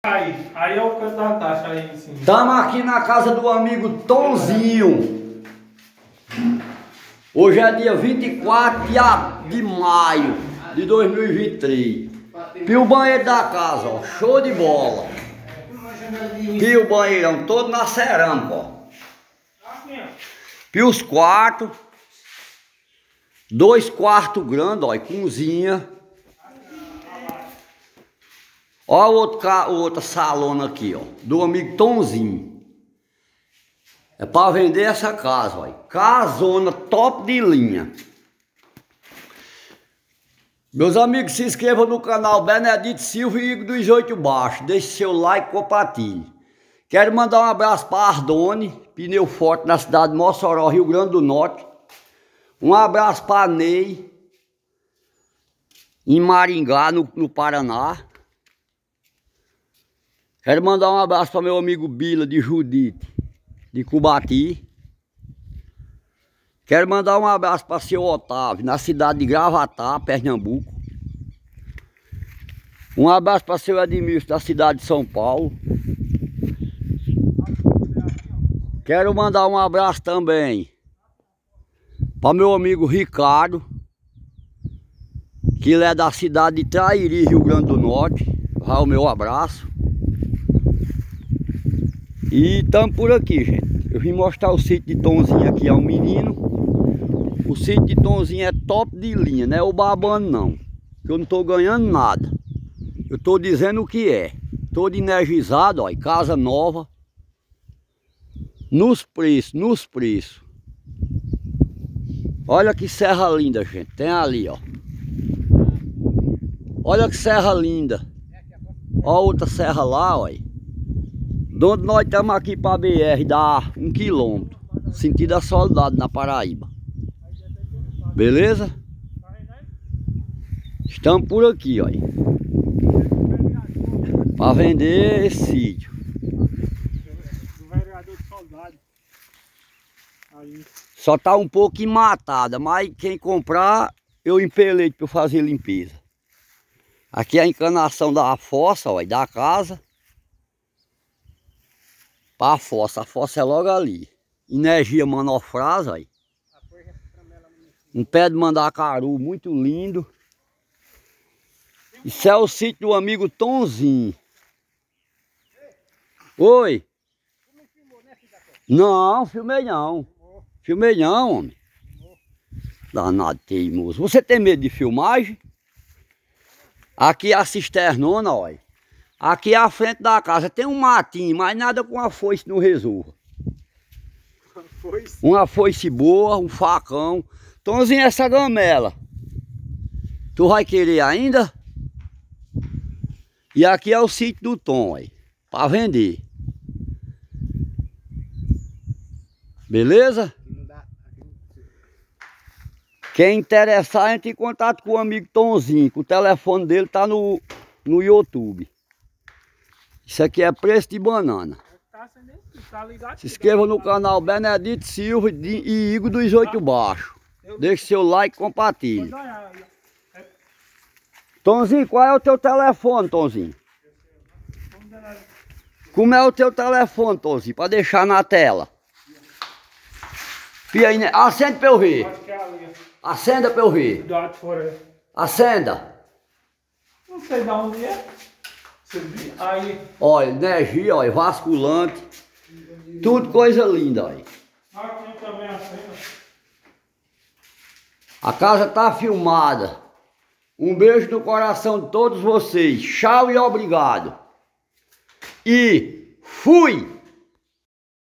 Aí é o canto da caixa aí em cima. Estamos aqui na casa do amigo Tonzinho. Hoje é dia 24 de maio de 2023. Pio o banheiro da casa, ó, show de bola. Pio o banheirão todo na cerâmica, ó. Pio os quartos. 2 quartos grandes, ó, e cozinha. Ó o outro salão aqui, ó, do amigo Tonzinho. É para vender essa casa, ó. Casona top de linha. Meus amigos, se inscrevam no canal Benedito Silva e Igor dos Oito Baixos. Deixe seu like e compartilhe. Quero mandar um abraço para Ardone, pneu forte na cidade de Mossoró, Rio Grande do Norte. Um abraço para Ney, em Maringá, no Paraná. Quero mandar um abraço para meu amigo Bila, de Judite, de Cubati. Quero mandar um abraço para seu Otávio, na cidade de Gravatá, Pernambuco. Um abraço para seu Edmilson, da cidade de São Paulo. Quero mandar um abraço também para meu amigo Ricardo, que ele é da cidade de Trairi, Rio Grande do Norte. Vai o meu abraço. E estamos por aqui, gente. Eu vim mostrar o sítio de Tonzinho aqui ao menino. O sítio de Tonzinho é top de linha, não é o babando não. Que eu não estou ganhando nada. Eu estou dizendo o que é. Todo energizado, ó, casa nova. Nos preços. Olha que serra linda, gente. Tem ali, ó. Olha que serra linda. Ó outra serra lá, ó. De onde nós estamos aqui para a BR, dá 1 quilômetro. Sentido a Soledade, na Paraíba. Beleza? Estamos por aqui, ó. Para vender esse sítio. Do vereador de Soledade. Aí. Só tá um pouco matada, mas quem comprar, eu empelei para fazer limpeza. Aqui é a encanação da fossa, ó, da casa. Para a fossa é logo ali. Energia manofrasa, aí. Um pé de mandacaru muito lindo. Isso é o sítio do amigo Tonzinho. Oi. Não, filmei não. Filmei não, homem. Danado teimoso. Você tem medo de filmagem? Aqui é a cisternona, olha. Aqui à frente da casa tem um matinho, mas nada com a foice não resolva. Uma foice boa, um facão. Tonzinho, essa gamela. Tu vai querer ainda? E aqui é o sítio do Tom, aí, para vender. Beleza? Quem interessar, entre em contato com o amigo Tonzinho, que o telefone dele tá no YouTube. Isso aqui é preço de banana. Se inscreva no canal Benedito Silva e Igor dos Oito Baixos. Deixe seu like e compartilhe. Tonzinho, qual é o teu telefone, Tonzinho? Como é o teu telefone, Tonzinho? Para deixar na tela. Fia aí, né? Acende para eu ver. Acenda para eu ver. Acenda. Não sei de onde é. Aí. Olha, energia, olha, vasculante. Tudo coisa linda, olha. Aqui também acenda. A casa tá filmada. Um beijo no coração de todos vocês. Tchau e obrigado. E fui!